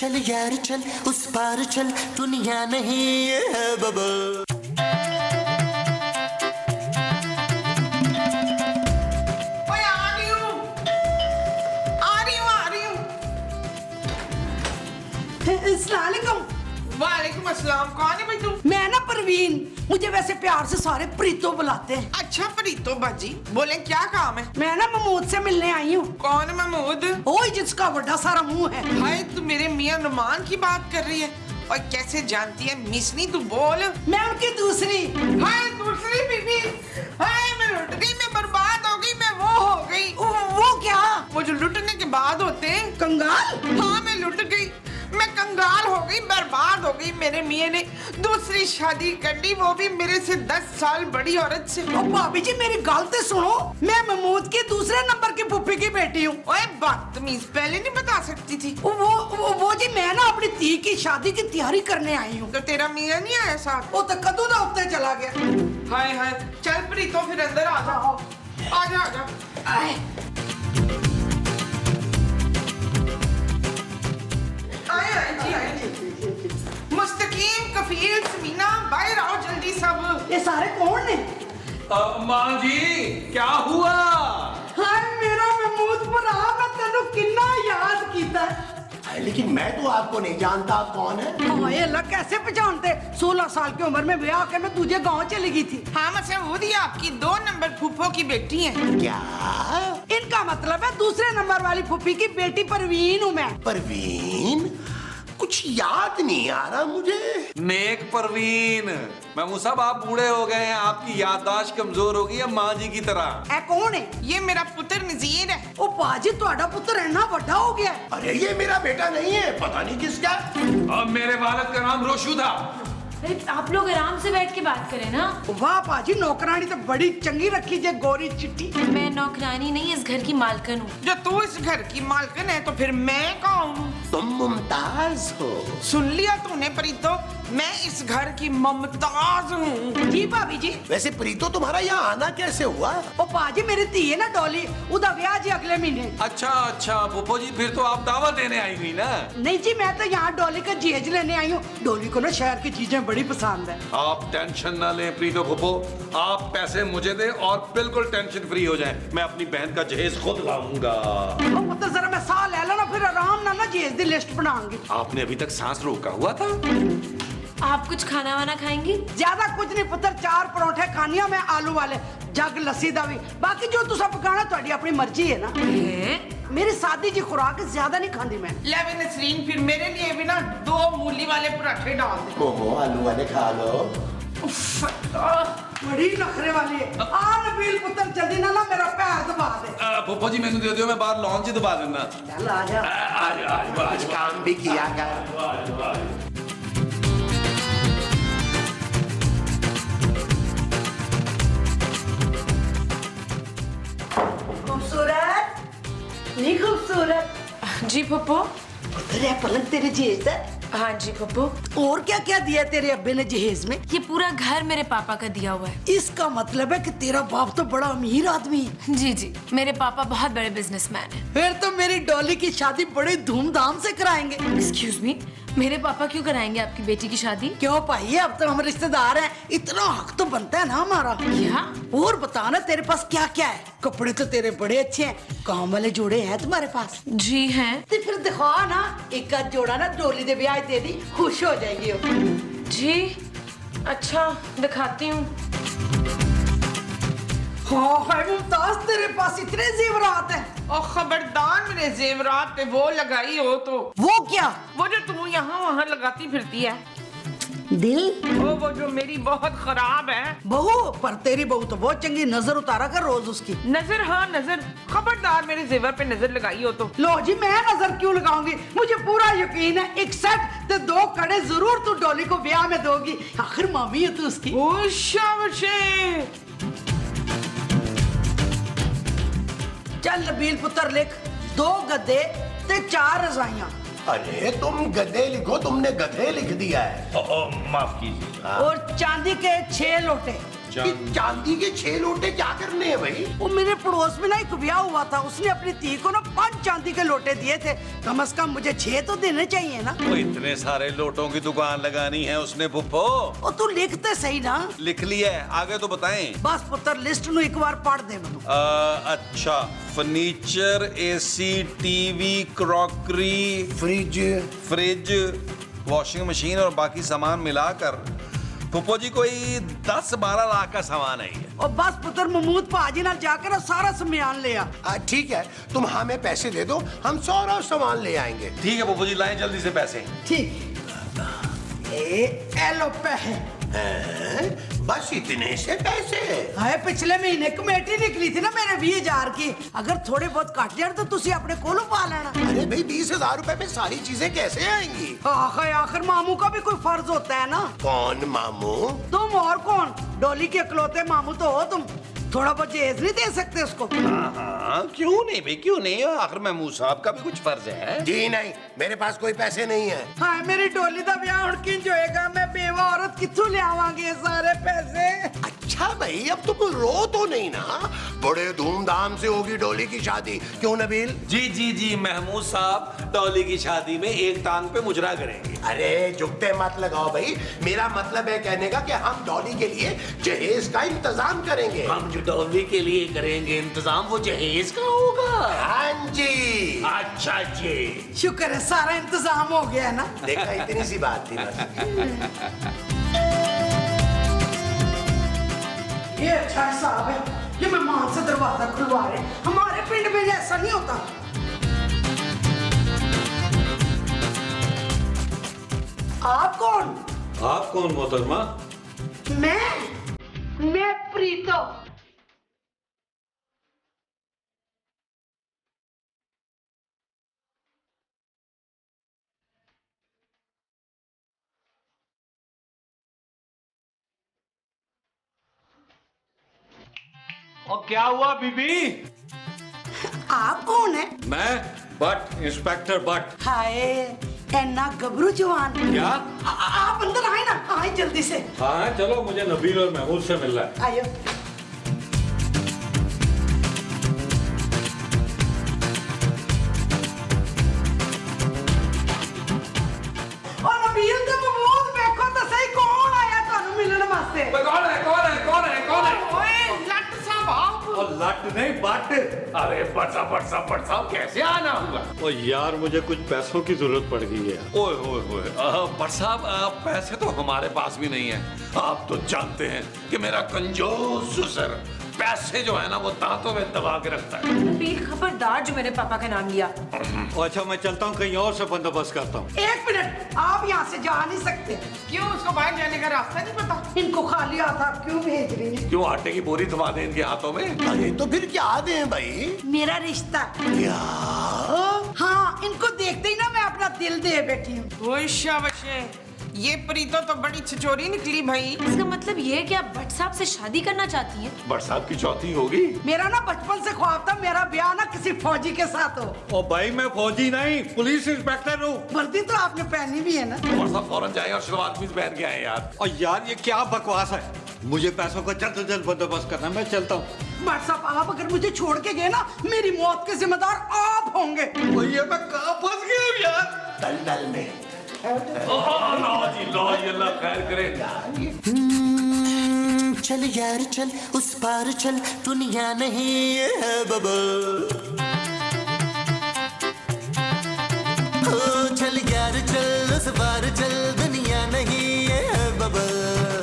चल यार चल उस पार चल, दुनिया नहीं है बबल। वालेकुम अस्सलाम। कौन है भाई तू? मैं ना परवीन, मुझे वैसे प्यार से सारे प्रीतो बुलाते हैं। अच्छा प्रीतो बाजी, बोले क्या काम है? मैं ना महमूद से मिलने आई हूँ। कौन है महमूद? ओए जिसका बड़ा सारा मुंह है। हाय तू मेरे मियां नुमान की बात कर रही है और कैसे जानती है मिसनी? तू बोल। मैं उनकी दूसरी। हाय दूसरी बीवी। हाय मैं लुट गई, मैं बर्बाद हो गई, मैं वो हो गई। वो क्या? वो जो लुटने के बाद होते हैं। कंगाल? हाँ मैं लुट गई, मैं कंगाल हो गई, बर्बाद हो गई। मेरे मियां ने दूसरी शादी कर ली, वो भी मेरे से 10 साल बड़ी औरत से। ओ भाभी जी मेरी गलती सुनो, मैं महमूद की दूसरे नंबर की पुप्पी की बेटी हूँ। ओए बदतमीज, पहले नहीं बता सकती थी? वो जी मैं ना अपनी धी की शादी की तैयारी करने आई हूँ। तो तेरा मियां नहीं आया साथ? वो तो कदों का उत्ते चला गया। हाय हाय चल प्रीतो फिर अंदर आ जा। आजा आजा। मुस्तकीम कफील समीना बाहर आओ जल्दी सब। ये सारे कौन ने? माँ जी क्या हुआ? हाय मेरा महमूद भरा, मैं तेनू कितना याद कीता। लेकिन मैं तो आपको नहीं जानता, आप कौन है? हाय अल्लाह कैसे पहचानते? 16 साल की उम्र में ब्याह के मैं तुझे गांव चली गई थी। हाँ मसूद आपकी 2 नंबर फूफो की बेटी है। क्या? इनका मतलब है दूसरे नंबर वाली फूफी की बेटी परवीन हूँ मैं। परवीन? कुछ याद नहीं आ रहा मुझे। नेक परवीन, महमूद साहब आप बूढ़े हो गए हैं, आपकी याददाश्त कमजोर हो गई है माँ जी की तरह। ए कौन है? ये मेरा पुत्र नजीर है। ओ पाजी तुम्हारा पुत्र इतना बड़ा हो गया। अरे ये मेरा बेटा नहीं है, पता नहीं किसका। अब मेरे वालिद का नाम रोशू था। अरे आप लोग आराम से बैठ के बात करें ना। वाह पाजी नौकरानी तो बड़ी चंगी रखी जे, गोरी चिट्टी। मैं नौकरानी नहीं इस घर की मालकिन हूँ। जो तू इस घर की मालकिन है तो फिर मैं कौन हूँ? तुम मुमताज हो। सुन लिया तूने प्रीतो, मैं इस घर की मुमताज हूँ। जी भाभी जी। वैसे प्रीतो तुम्हारा यहाँ आना कैसे हुआ? ओ पाजी मेरी धी है ना डॉली, उदा ब्याह जी अगले महीने। अच्छा अच्छा पुप्पो जी, फिर तो आप दावत देने आई हुई ना? नहीं जी मैं तो यहाँ डॉली का जहेज लेने आई हूँ। डॉली को ना शहर की चीजें बड़ी पसंद है। आप टेंशन ना लें प्रीतो फुप्पो, आप पैसे मुझे दें और बिल्कुल टेंशन फ्री हो जाएं। मैं अपनी बहन का जहेज खुद लाऊंगा। वो तो जरा मैं साह ले लो ना, फिर आराम ना जहेज दी लिस्ट बनाऊंगी। आपने अभी तक सांस रोका हुआ था? आप कुछ खाना वाना खाएंगी? ज्यादा कुछ नहीं पुत्र, 4 परोठे खानिया मैं आलू वाले, जग लस्सी दा भी। बाकी जो तुसा पकाना ਤੁਹਾਡੀ अपनी मर्जी है ना। मेरी सादी जी खुराक ज्यादा नहीं खाती मैं। ले भी नसरीन, फिर मेरे लिए भी ना 2 मूली वाले पराठे डाल दे। मोमो आलू वाले खा लो। बड़ी नखरे वाली है। आ नबील पुत्र जल्दी ना मेरा पैर दबा दे। फुप्पो जी मैंने दे दियो, मैं बाहर लॉन से दबा देना। चल आजा। कुछ काम भी किया कर। खूबसूरत नहीं खूबसूरत? जी पप्पो। तेरे पलंग तेरे जहेज है। हाँ जी पप्पो। और क्या क्या दिया तेरे अब्बे ने जहेज में? ये पूरा घर मेरे पापा का दिया हुआ है। इसका मतलब है कि तेरा बाप तो बड़ा अमीर आदमी है। जी जी, मेरे पापा बहुत बड़े बिजनेसमैन हैं। फिर तो मेरी डॉली की शादी बड़ी धूमधाम से कराएंगे। एक्सक्यूज मी, मेरे पापा क्यों कराएंगे आपकी बेटी की शादी? क्यों भाई, अब तो हम रिश्तेदार हैं, इतना हक तो बनता है ना हमारा। क्या? और बता ना तेरे पास क्या क्या है? कपड़े तो तेरे बड़े अच्छे हैं, काम वाले जोड़े हैं तुम्हारे पास? जी हैं। तो फिर दिखा ना, एक आध जोड़ा ना डोली दे ब्याह दे दी, खुश हो जाएगी वो। जी अच्छा दिखाती हूँ। हाँ मुमताज तेरे पास इतने जेवरात हैं। और खबरदार मेरे जेवरात पे वो लगाई हो तो। वो क्या? वो जो तू यहाँ वहाँ लगाती फिरती है। दिल? वो जो मेरी बहुत खराब है। बहू? पर तेरी बहू तो बहुत चंगी, नजर उतारा कर रोज उसकी। नजर? हाँ नजर। खबरदार मेरे जेवर पे नजर लगाई हो तो। लो जी मैं नजर क्यों लगाऊंगी, मुझे पूरा यकीन है एक सेट तो 2 कड़े जरूर तू डॉली को ब्याह में दोगी, आखिर मामी है तू उसकी। चल नबील पुत्र लिख, 2 गद्दे ते 4 रजाइयां। अरे तुम गधे लिखो, तुमने गधे लिख दिया है। माफ कीजिए। और चांदी के 6 लोटे। चांदी के 6 लोटे क्या करने हैं भाई? वो मेरे पड़ोस में ना एक ब्याह हुआ था, उसने अपनी धी को ना 5 चांदी के लोटे दिए थे। कम से कम मुझे 6 तो देने चाहिए ना। वो इतने सारे लोटों की दुकान लगानी है उसने फुप्पो। वो तू लिखते सही ना। लिख लिया है, आगे तो बताएं। बस पुत्र लिस्ट नु एक बार पढ़ दे मनु। अच्छा, furniture, AC, TV, crockery, fridge, washing machine और बाकी सामान मिलाकर फुप्पो जी कोई 10-12 लाख का सामान है ये। और बस पुत्र महमूद पाजी ना जाकर सारा सामान ले आ। ठीक है, तुम हमें पैसे दे दो, हम सारा सामान ले आएंगे। ठीक है फुप्पो जी, लाएं जल्दी से पैसे। ठीक एलो पैसे। बस इतने से पैसे? हाय पिछले महीने कमेटी निकली थी ना मेरे 20,000 की, अगर थोड़े बहुत काट जाए तो तुसी अपने कोलों पा लेना। अरे भाई 20,000 रुपए में सारी चीजें कैसे आएंगी? आखिर मामू का भी कोई फर्ज होता है ना। कौन मामू? तुम और कौन? डोली के इकलौते मामू तो हो तुम। थोड़ा बहुत जहेज नहीं दे सकते उसको? हाँ, क्यों नहीं भाई, क्यों नहीं? आखिर महमूद साहब का भी कुछ फर्ज है। जी नहीं, मेरे पास कोई पैसे नहीं है। हाँ, मेरी डोली का ब्याह हुण किंज होएगा? मैं बेवा औरत कित्थों ले आवांगे सारे पैसे? अच्छा भाई, अब तुम रो तो नहीं ना? बड़े धूमधाम से होगी डोली की शादी, क्यों नबील? जी महमूद साहब डॉली की शादी में एक टांग पे मुजरा करेंगे। अरे जुगते मत लगाओ भाई, मेरा मतलब है कहने का कि हम डॉली के लिए जहेज का इंतजाम करेंगे। हम जो डॉली के लिए करेंगे इंतजाम, वो जहेज का होगा? हाँ जी। अच्छा जी, शुक्र है सारा इंतजाम हो गया ना। देखा, इतनी सी बात थी बस। ये अच्छा हिसाब है, ये मेहमान से दरवाजा खुलवा रहे। हमारे पिंड में ऐसा नहीं होता। आप कौन? आप कौन मोहतरमा? मैं प्रीतो। और क्या हुआ बीबी? आप कौन है? मैं बट, इंस्पेक्टर बट। हाय एना गबरू जवान। क्या? आप अंदर आए ना, आए जल्दी से। हाँ चलो, मुझे नबील और महमूद से मिलना है। आयो। और नबील ते महमूद देखो तो सही कौन आया थानू मिलने वास्ते? कौन है? ओए लट साहब आप। और लट नहीं बट। अरे बट साहब कैसे आना हुआ? ओ यार, मुझे कुछ पैसों की जरूरत पड़ गई है। ओए बट साहब, पैसे तो हमारे पास भी नहीं है। आप तो जानते हैं कि मेरा कंजूस ससुर पैसे जो है ना वो दांतों में दबा के रखता है। नबील खबरदार जो मेरे पापा का नाम लिया। अच्छा, मैं चलता हूँ, कहीं और से बंदोबस्त करता हूँ। 1 मिनट, आप यहाँ से जा नहीं सकते। क्यों? उसको बाहर जाने का रास्ता नहीं पता? इनको खाली हाथ आप क्यों भेज रही हैं? क्यों आटे की बोरी थमा दें इनके हाथों में? अरे तो फिर क्या दें भाई? मेरा रिश्ता। क्या? हाँ, इनको देखते ही ना मैं अपना दिल दे बैठी हूँ। ओए शाबाश, ये प्रीतो तो बड़ी छिचोरी निकली भाई। इसका मतलब ये है कि आप भट्ट साहब से शादी करना चाहती हैं? बट साहब की चौथी होगी। मेरा ना बचपन से ख्वाब था मेरा ब्याह ना किसी फौजी के साथ हो। ओ भाई, मैं फौजी नहीं, पुलिस इंस्पेक्टर हूँ। वर्दी तो आपने पहनी भी है ना। और सब फौरन जाए और शलवार कमीज पहन के आए यार। और यार, ये क्या बकवास है? मुझे पैसों का जल्द से जल्द बंदोबस्त करना है, मैं चलता हूँ। बट साहब, आप अगर मुझे छोड़ के गए ना, मेरी मौत के जिम्मेदार आप होंगे। ये मैं कहाँ फंस गया यार? दलदल में। लो जी अल्लाह खैर करे। चल यार चल उस पार चल, दुनिया नहीं है बबल। ओ चल यार चल उस पार चल, दुनिया नहीं है बबल।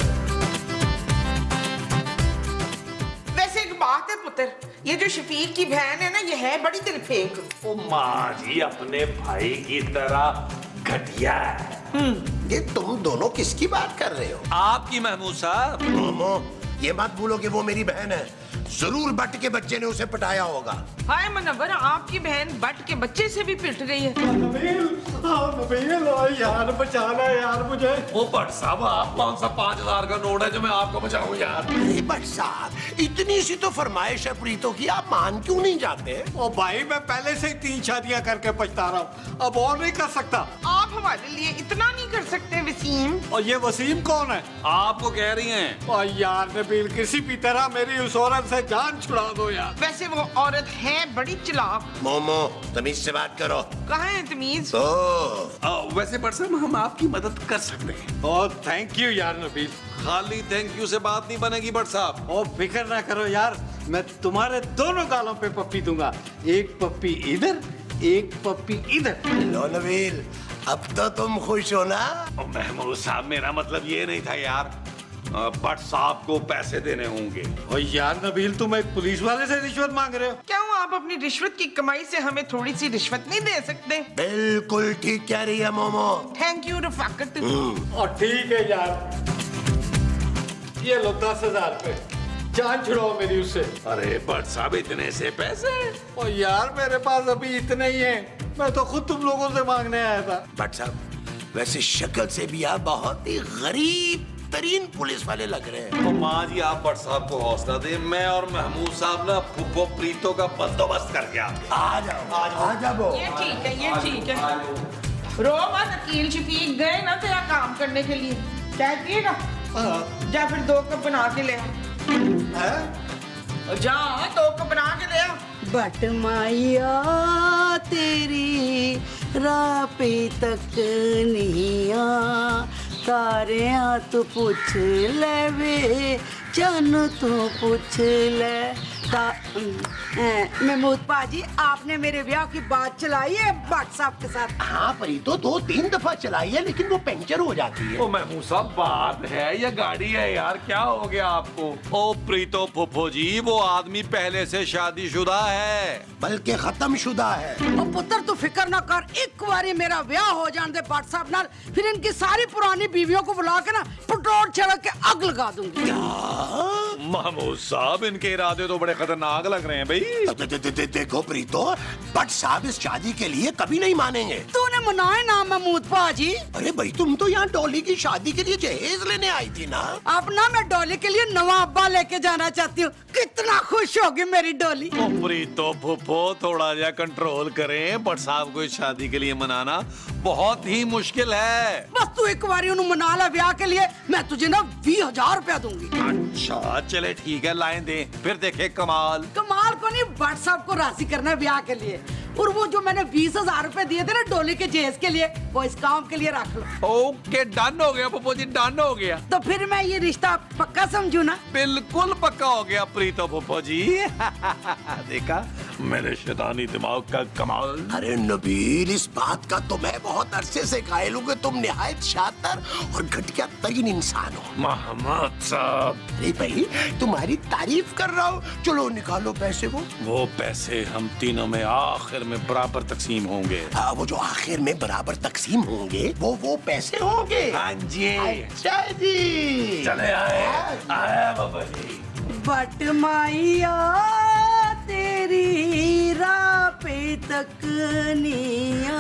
वैसे एक बात है पुत्र, ये जो शफीक की बहन है ना, ये है बड़ी दिलफेक। ओ माँ जी, अपने भाई की तरह घटिया है। ये तुम दोनों किसकी बात कर रहे हो? आपकी महमूद साहब। मोमो, ये मत भूलो कि वो मेरी बहन है। जरूर बट के बच्चे ने उसे पटाया होगा। हाय मनव्वर, आपकी बहन बट के बच्चे से भी पिट गई है। नबील, यार बचाना यार मुझे। वो भट्ट साहब, आप कौन सा 5000 का नोट है जो मैं आपको बचाऊं यार? अरे भट्ट साहब, इतनी सी तो फरमाइश है प्रीतो की, आप मान क्यों नहीं जाते? ओ भाई, मैं पहले से ही 3 शादियां करके पछता रहा हूँ, अब और नहीं कर सकता। आप हमारे लिए इतना नहीं कर सकते वसीम? और ये वसीम कौन है? आपको कह रही हैं। और यार नबील, किसी भी तरह मेरी उस औरत से जान छुड़ा दो यार। वैसे वो औरत है बड़ी चालाक। मोमो, तमीज से बात करो। कहाँ है तमीज? वैसे भट्ट साहब, हम आपकी मदद कर सकते हैं। ओ थैंक यू यार नबील। खाली थैंक यू से बात नहीं बनेगी भट्ट साहब। ओ फिक्र ना करो यार, मैं तुम्हारे दोनों गालों पे पप्पी दूंगा, एक पप्पी इधर, एक पप्पी इधर। लो नबील, अब तो तुम खुश हो ना? महमूद साहब, मेरा मतलब ये नहीं था यार। भट्ट साहब को पैसे देने होंगे। और यार नबील, तुम एक पुलिस वाले से रिश्वत मांग रहे हो? क्यों आप अपनी रिश्वत की कमाई से हमें थोड़ी सी रिश्वत नहीं दे सकते? बिल्कुल ठीक कह रही है मोमो। Thank you Rafaqat. और ठीक है यार, ये लो 10,000 रुपए, जान छुड़ाओ मेरी उससे। अरे भट्ट साहब, इतने से पैसे? और यार मेरे पास अभी इतने ही हैं, मैं तो खुद तुम लोगों से मांगने आया था। भट्ट साहब, वैसे शक्ल से भी आप बहुत ही गरीब तरीन पुलिस वाले लग रहे हैं। तो माँ जी, आप भट्ट साहब को हौसला दें। मैं और महमूद साहब ना फुप्पो प्रीतो का बंदोबस्त करके आते हैं। आ जाओ, आ जाओ। ये ठीक है, ये ठीक है। रो मत, वकील शफीक गए ना तेरा काम करने के लिए, कहती ना जा फिर 2 कप बना के ले आ। जा 2 कप बना के ले आ। बट माया तेरी राह पे तक नहीं आ, तारियां तू पूछ ले वे, जानो तू पूछ ले। महमूद पाजी, आपने मेरे ब्याह की बात चलाई है भट्ट साहब के साथ? हाँ प्रीतो, 2-3 दफा चलाई है, लेकिन वो पंचर हो जाती है। ओ महमूद साहब, बात है या गाड़ी है यार? क्या हो गया आपको? ओ प्रीतो फुप्पो जी, वो आदमी पहले से शादीशुदा है, बल्कि खत्म शुदा है। और पुत्र तू फिक्र ना कर, एक बारी मेरा ब्याह हो जाने दे भट्ट साहब नाल, फिर इनकी सारी पुरानी बीवियों को बुला के ना पेट्रोल छिड़क के आग लगा दूंगी। महमूद साहब, इनके इरादे तो बड़े खतरनाक लग रहे हैं भाई। देखो प्रीतो, भट्ट साहब इस शादी के लिए कभी नहीं मानेंगे। तूने मनाए ना महमूद पाजी? अरे भाई, तुम तो यहाँ डॉली की शादी के लिए जहेज लेने आई थी ना? अब ना मैं डॉली के लिए नवा अब्बा लेके जाना चाहती हूँ। कितना खुश होगी मेरी डॉली। ओ प्रीतो फुप्पो, थोड़ा जा कंट्रोल करें। भट्ट साहब को इस शादी के लिए मनाना बहुत ही मुश्किल है। बस तू एक बारी उन्हें मना ला ब्याह के लिए, मैं तुझे ना 20,000 रुपया दूंगी। अच्छा चले ठीक है, लाइन दे, फिर देखे कमाल। कमाल को नहीं, भट्ट साहब को राजी करना है ब्याह के लिए। और वो जो मैंने 20,000 रुपए दिए थे ना डोली के जहेज के लिए, वो इस काम के लिए रख लो। ओके, डन हो गया फुप्पो जी, डन हो गया। तो फिर मैं ये रिश्ता पक्का समझू ना? बिल्कुल पक्का हो गया प्रीतो फुप्पो जी। देखा मेरे शैतानी दिमाग का कमाल। अरे नबील, इस बात का तो मैं बहुत अरसे से कायल हूँ कि तुम निहायत शातिर और घटिया तरीन इंसान हो। मोहम्मद साहब, अरे भाई, तुम्हारी तारीफ कर रहा हूँ। चलो निकालो पैसे। वो पैसे हम तीनों में आखिर में बराबर तकसीम होंगे। हाँ, वो जो आखिर में बराबर तकसीम होंगे, वो पैसे होंगे। हाँ जी। अच्छा जी, चले आए बाबा जी। बट माइया तेरी राह पे तक निया।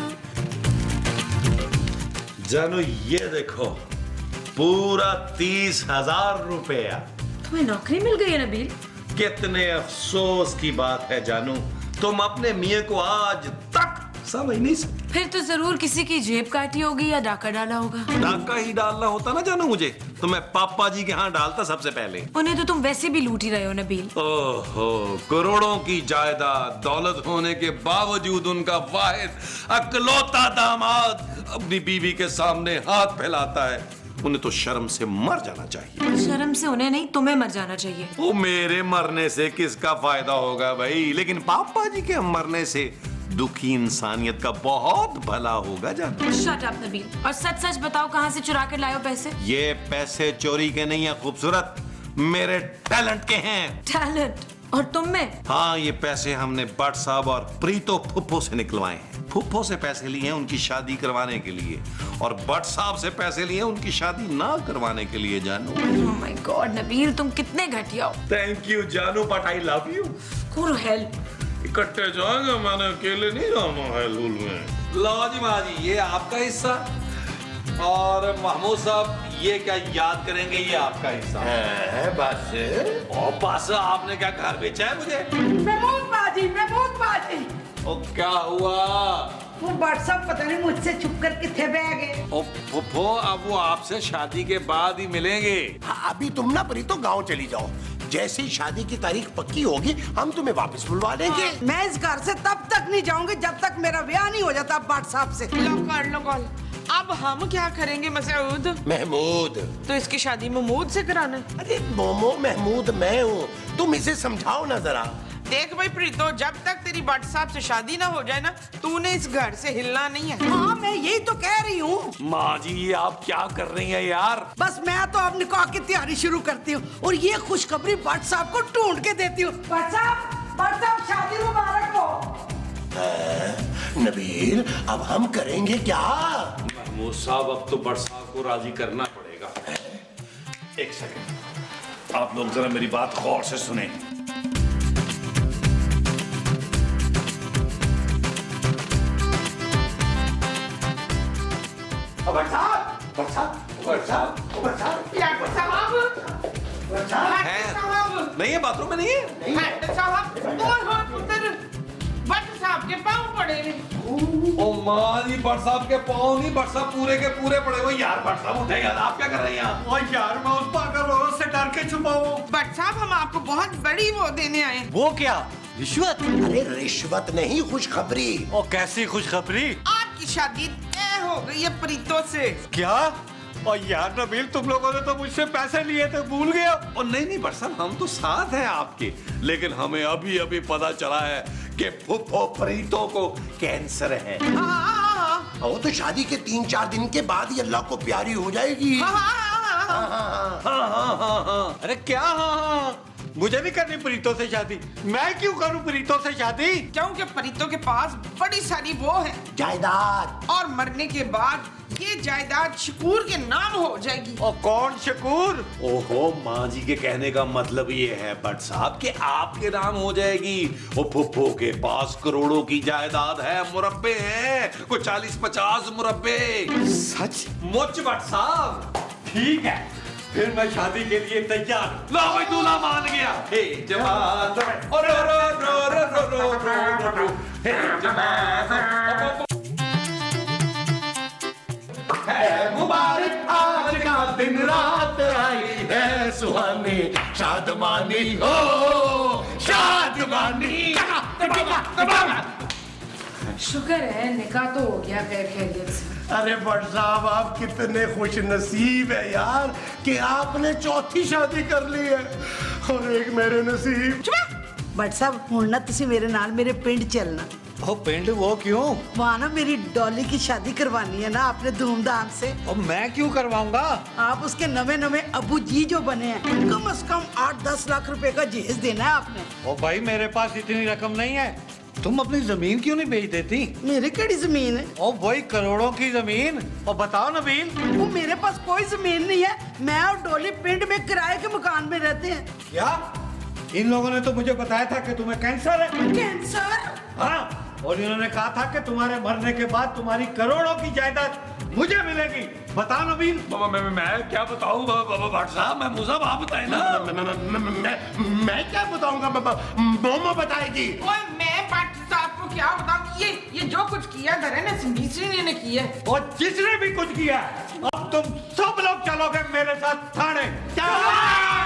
जानू, ये देखो, पूरा 30,000 रुपया। तुम्हें नौकरी मिल गई है नबील? कितने अफसोस की बात है जानू, तुम अपने मियाँ को आज तक समझ नहीं सकते। फिर तो जरूर किसी की जेब काटी होगी या डाका डाला होगा। डाका ही डालना होता ना जानू मुझे, तो मैं पापा जी के यहाँ डालता सबसे पहले। उन्हें तो तुम वैसे भी लूट ही रहे हो नबील। ओहो, करोड़ों की जायदाद दौलत होने के बावजूद उनका वाहिद अकलौता दामाद अपनी बीवी के सामने हाथ फैलाता है। उन्हें तो शर्म से मर जाना चाहिए। शर्म से उन्हें नहीं, तुम्हें मर जाना चाहिए। वो मेरे मरने से किसका फायदा होगा भाई, लेकिन पापा जी के मरने से दुखी इंसानियत का बहुत भला होगा जानते। शट अप नबील, और सच सच बताओ, कहाँ से चुरा कर लाए हो पैसे? ये पैसे चोरी के नहीं है खूबसूरत, मेरे टैलेंट के हैं। टैलेंट? और तुम में? हाँ, ये पैसे हमने भट्ट साहब और प्रीतो फुप्पो से निकलवाए हैं। फुप्पो से पैसे लिए हैं उनकी शादी करवाने के लिए, और भट्ट साहब से पैसे लिए हैं उनकी शादी ना करवाने के लिए। जानू, ओह माय गॉड नबील, तुम कितने घटिया हो। थैंक यू जानू, but I love you. Go to hell. इकट्ठे जाएंगे, मैंने अकेले नहीं जाना है धूल में। लो जी माँ जी, ये आपका हिस्सा, और महमूद साहब ये क्या याद करेंगे, ये आपका हिस्सा है। बस और बस आपने क्या घर बेचा है मुझे? महमूद बाजी ओ क्या हुआ? वो व्हाट्सएप पता नहीं मुझसे छुप कर किथे बह गए। ओ फुफो, अब वो आपसे शादी के बाद ही मिलेंगे। हाँ, अभी तुम ना प्रीतो गांव चली जाओ, जैसे ही शादी की तारीख पक्की होगी हम तुम्हें वापस बुलवा लेंगे। मैं इस घर से तब तक नहीं जाऊंगी जब तक मेरा ब्याह नहीं हो जाता व्हाट्सएप से। लो कर लो कॉल। अब हम क्या करेंगे मसूद? महमूद, तो इसकी शादी महमूद से कराना है। अरे मोमो महमूद मैं हूँ, तुम इसे समझाओ ना जरा। देख भाई प्रीतो, जब तक तेरी व्हाट्सएप से शादी ना हो जाए ना, तूने इस घर से हिलना नहीं है। हाँ, मैं यही तो कह रही हूँ। माँ जी, ये आप क्या कर रही हैं यार? बस मैं तो अब निकाह की तैयारी शुरू करती हूँ और ये खुशखबरी व्हाट्सएप को ढूंढ के देती हूँ। व्हाट्सएप शादी मुबारक हो। नबील, अब हम करेंगे क्या? महमूद साहब, अब तो बट साहब को राजी करना पड़ेगा। एक सेकंड, आप लोग जरा मेरी बात गौर से सुने। नहीं है, बाथरूम में नहीं है। साहब के पाँव पड़े हैं। ओ माँ जी, बट साहब के पाँव नहीं, बट साहब पूरे के पूरे पड़े हुए। यार बट साहब उठेगा, आप क्या कर रही हैं? और यार मैं उस पागल औरत से डर के छुपा हूँ। बट साहब, हम आपको बहुत बड़ी वो देने आए हैं। वो क्या, रिश्वत? अरे रिश्वत नहीं, खुशखबरी। और कैसी खुशखबरी? आपकी शादी तय हो गई है प्रीतो से। क्या? और यार नबील, तुम लोगों ने तो मुझसे पैसे लिए थे, भूल गए? और नहीं बट साहब, हम तो साथ हैं आपके, लेकिन हमें अभी अभी पता चला है कि फुफो प्रीतो को कैंसर है। वो तो शादी के 3-4 दिन के बाद ही अल्लाह को प्यारी हो जाएगी। अरे क्या? हाँ, मुझे नहीं करनी प्रीतो से शादी। मैं क्यों करूं प्रीतो से शादी? क्योंकि प्रीतो के पास बड़ी सारी वो है जायदाद, और मरने के बाद ये जायदाद शकूर के नाम हो जाएगी। और कौन शकूर? ओहो, माँ जी के कहने का मतलब ये है बट साहब कि आपके नाम हो जाएगी। वो फुफ्फो के पास करोड़ों की जायदाद है, मुरब्बे हैं, कोई 40-50 मुरब्बे। सच? मुझ बट साहब। ठीक है, फिर मैं शादी के लिए तैयार। लो भाई, दूल्हा मान गया। हे जमात, रो रो रो रो रो रो रो रो, हे जमात, मुबारक आज का दिन रात आई है सुहानी, शादमानी हो शादमानी। शुक्र है निकाह तो हो गया खैरियत से। अरे भट्ट साहब, आप कितने खुश नसीब है यार कि आपने चौथी शादी कर ली है, और एक मेरे नसीब। भट्ट साहब, हुण ना तुसी मेरे नाल मेरे पिंड चलना। ओ पिंड? वो क्यों? वहाँ ना मेरी डॉली की शादी करवानी है ना आपने धूमधाम से। और मैं क्यों करवाऊंगा? आप उसके नवे अबू जी जो बने हैं, कम से कम 8-10 लाख रुपए का जहेज देना है आपने। ओ भाई, मेरे पास इतनी रकम नहीं है। तुम अपनी जमीन क्यों नहीं बेच देती? मेरे केड़ी जमीन है? ओ वही करोड़ों की जमीन। और बताओ नबील। वो मेरे पास कोई जमीन नहीं है, मैं और डॉली पिंड में किराए के मकान में रहते हैं। क्या? इन लोगों ने तो मुझे बताया था कि तुम्हें कैंसर है। कैंसर? हाँ, और इन्होंने कहा था कि तुम्हारे मरने के बाद तुम्हारी करोड़ों की जायदाद मुझे मिलेगी। बताओ नबील। मैं क्या बताऊं भट्ट साहब, मैं मुझे आप बताए ना। मैं क्या बताऊंगा? मोमो बताएगी। ओए, मैं भट्ट साहब को क्या बताऊं? ये जो कुछ किया घर ने मिस्त्री ने किया। और जिसने भी कुछ किया, अब तुम सब लोग चलोगे मेरे साथ थाने।